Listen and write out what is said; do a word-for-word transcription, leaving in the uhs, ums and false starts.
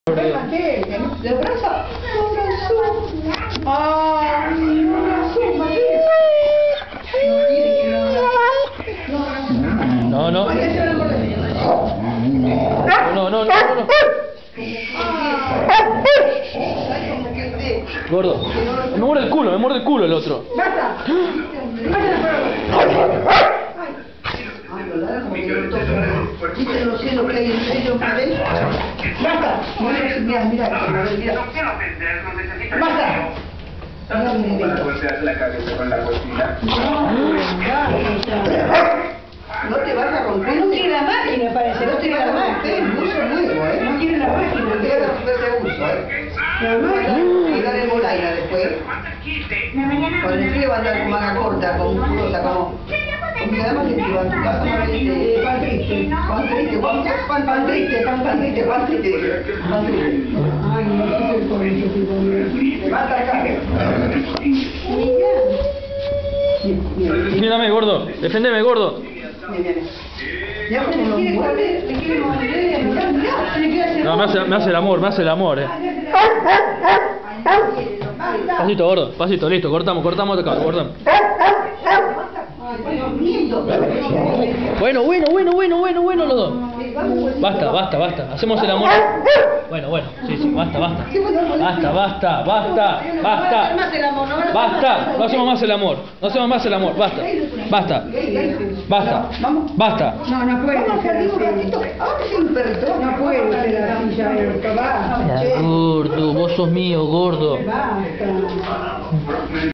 ¿Qué? ¿De abraza? Un abrazo. Ay, un abrazo, María. No quiere que lo abrace. No, no. María se lo acuerda. No, no, no, no, no. Ay, como que te... Gordo. Me muerde el culo, me muerde el culo el otro. ¡Basta! Ay, ¿verdad? Como que lo toca. ¿Viste los celos que hay entre ellos, Mabel? ¡Basta! Mira, mira, Mabel, mira. ¡Basta! ¿Sabes cómo para golpear la cabeza con la cocina? No te vas a romper. No tiene la máquina, parece. No tiene la máquina. Uso nuevo, ¿eh? No tiene la máquina. No tiene la máquina de uso, ¿eh? La máquina. Y dale molaina después. Con el frío va a andar con manga corta, con musculosa, como... Porque además que te va a tu casa, no le pan triste. Pan triste, pan triste, pan pan triste, pan pan triste, pan triste. Pan triste. Ay, no sé el por eso, tipo. Levanta acá. Mírame, gordo. Defendeme, gordo. Ya como lo muerde, le quiere morder, mirá, mirá, se le quiere hacer. No, me hace, me hace el amor, me hace el amor, eh. Pasito, gordo, pasito, listo, cortamos, cortamos acá, cortamos. Bueno, bueno, bueno, bueno, bueno, bueno los dos. Basta, basta, basta. Hacemos el amor. Bueno, bueno, sí, sí, basta, basta. Basta, basta, basta, basta. Basta, no hacemos más el amor. No hacemos más el amor, basta. Basta. Basta. Basta. No, no puede ser así. No puede ser así, ya esto, basta. Gordo, vos sos mío, gordo. Basta.